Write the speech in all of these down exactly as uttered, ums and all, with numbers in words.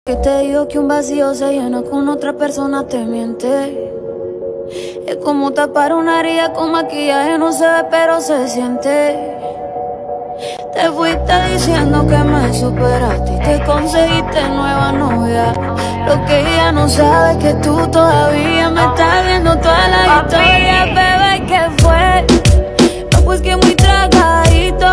Que te digo que un vacío se llena con otra persona te miente. Es como tapar una herida con maquillaje, no se ve pero se siente. Te fuiste diciendo que me superaste y te conseguiste nueva novia. Lo que ella no sabe es que tú todavía me estás viendo toda la historia. Bebé, ¿qué fue? No, pues que muy tragadito.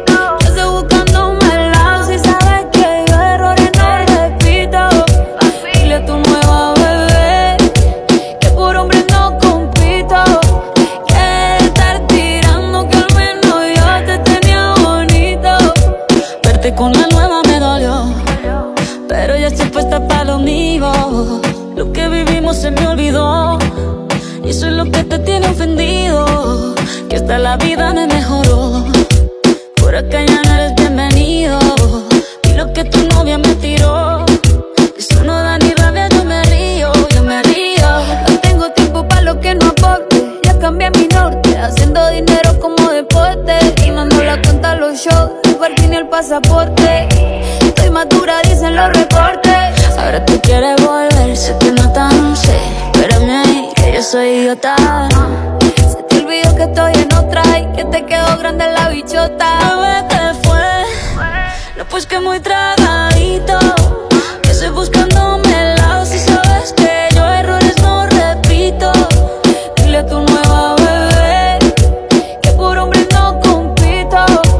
Con la nueva me dolió, pero ya estoy puesta para lo mío. Lo que vivimos se me olvidó, y eso es lo que te tiene ofendido, que hasta la vida me mejoró. Por acá ya no eres bienvenido, y lo que tu novia me tiró, eso no da ni rabia, yo me río, yo me río. No tengo tiempo para lo que no aporte, ya cambié mi norte, haciendo dinero como deporte, y mando la cuenta a los shows, ni el pasaporte. Estoy madura, dicen los reportes. Ahora tú quieres volver, se te nota, no sé. Espérame ahí, que yo soy idiota. Se te olvidó que estoy en otra y que te quedó grande la bichota. Bebé, ¿qué fue? No, pues que muy tragadito, que estoy buscándome el lado. Si sabes que yo errores no repito. Dile a tu nueva bebé que por hombre no compito.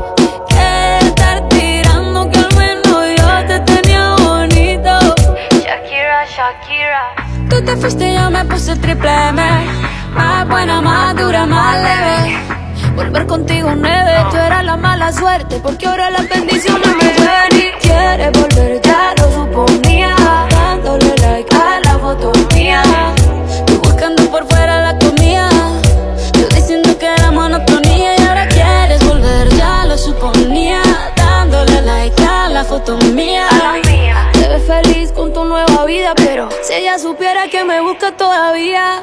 Tú te fuiste y yo me puse triple M. Más buena, más dura, más leve. Volver contigo nueve, tú eras la mala suerte, porque ahora las bendiciones me llueven. Y quieres volver, ya lo suponía, dándole like a la foto mía. Tú buscando por fuera la comida, yo diciendo que era monotonía. Y ahora quieres volver, ya lo suponía, dándole like a la foto mía. Te ves feliz con tu nueva vida, pero si ella supiera que me busca todavía.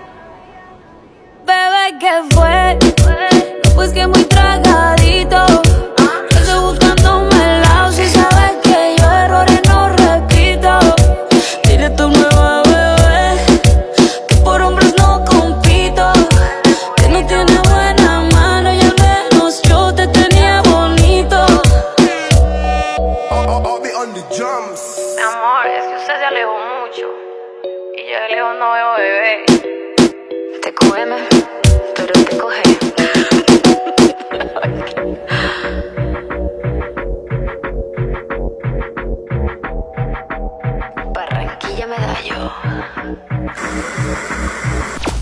Bebé, ¿qué fue? No, pues que muy tragadito. Estoy buscándome el lado, si sabes que yo errores no repito. Dile a tu nueva bebé que por hombres no compito, que no tiene buena mano y al menos yo te tenía bonito. Mi amor, es que usted se alejó mucho y yo de lejos no veo bebé. Te cógeme, pero te coge. Barranquilla Medallo.